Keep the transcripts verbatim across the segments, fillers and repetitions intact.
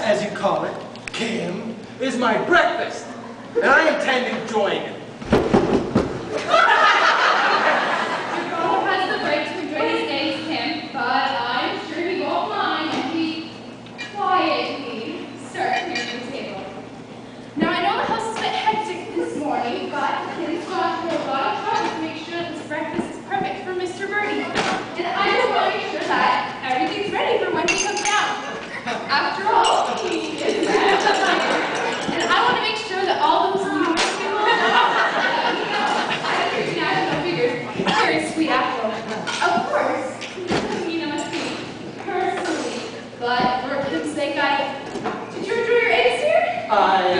as you call it, Kim, is my breakfast, and I intend enjoying it. Your father has the right to enjoy his days, Kim, but I'm sure he won't mind if he quietly starts clearing the table. Now, I know the house is a bit hectic this morning, but Kim's gone through a lot of trouble to make sure that this breakfast is perfect for Mister Birdie. And I just want to make sure that everything's ready for when he comes down. After all, he is mad. And I want to make sure that all those new people, uh, you know, I have international figures, very sweet apple. Of course, you know, must be personally, but for Kim's sake, I. Did you enjoy your eggs here? I,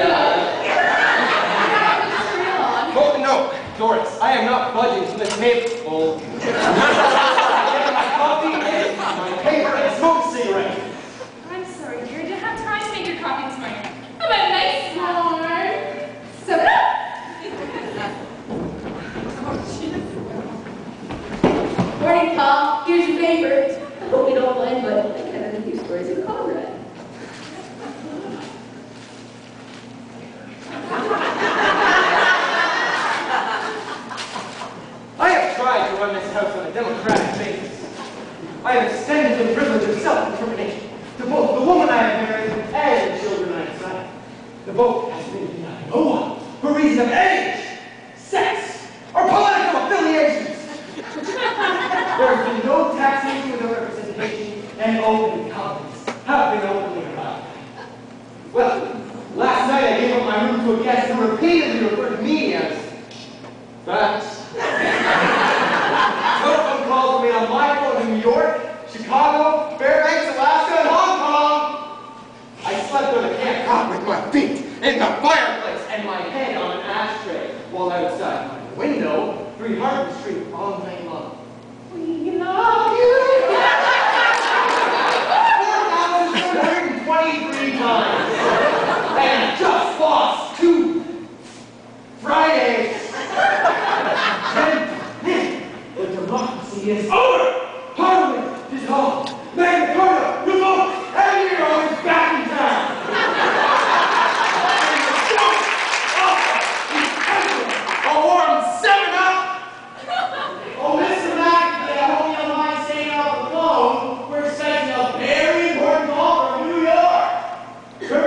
uh... Oh, no, Doris, I am not budging from this table. My coffee, my paper, and smoke cigarette. I'm sorry, dear. I didn't have time to make your coffee this morning. How about a nice warm soda? Morning, Paul. Here's your paper. I hope you don't mind, but I can't have a few stories of Conrad. I have tried to run this house on a democratic basis. I have extended the privilege of self-determination to both the woman I have married and the children I have had. The vote has been denied no one for reason of age, sex, or political affiliations. There has been no taxation without representation, and open economies have been openly allowed. Well, last night I gave up my room to a guest who repeatedly referred to me as facts. Telephone calls me on my phone in New York, Chicago, Fairbanks, Alaska, and Hong Kong. I slept on a camp cot with my feet in the fireplace and my head on an ashtray while outside my window, three Harvard Street, all night long. We love you! four thousand seven hundred twenty-three times. And just lost two Fridays. The democracy is over! Parliament dissolved! Magna Carta revoked! And Nero is back in town! A warm seven up! Oh, Mister Mac, I hope you don't mind staying off the phone. We're expecting a very important call from New York. Turn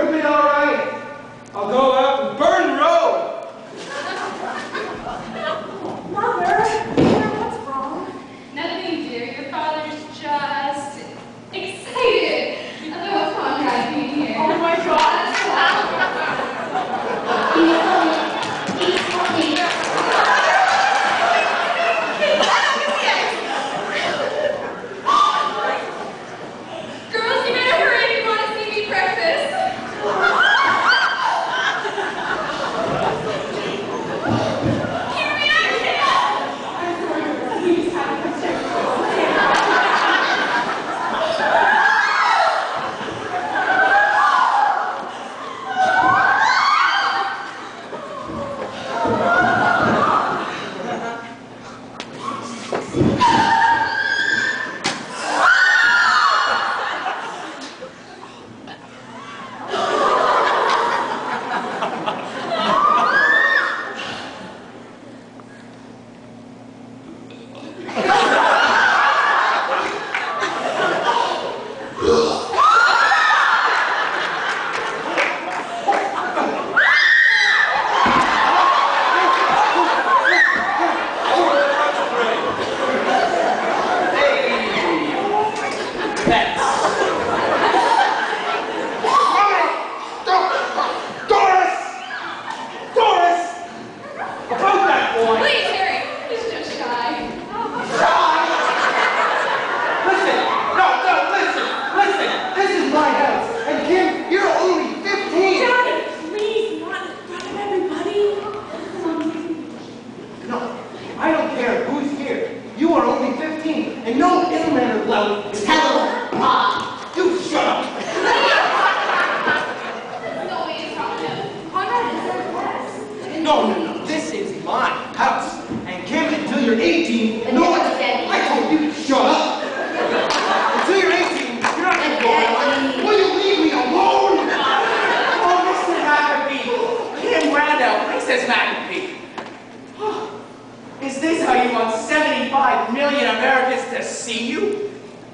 you want seventy-five million Americans to see you?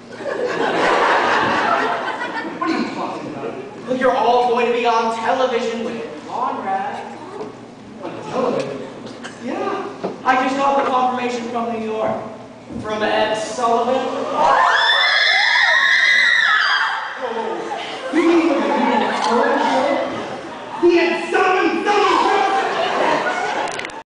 What are you talking about? Well, you're all going to be on television with Conrad. On television? Yeah. I just got the confirmation from New York. From Ed Sullivan.